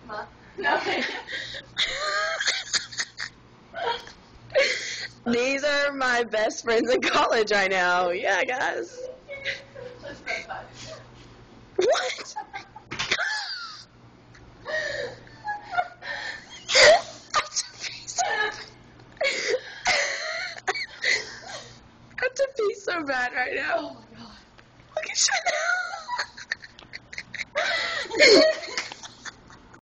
No. These are my best friends in college right now. Yeah, guys. What? I have to pee so bad right now. Oh my god. Look at Chanel.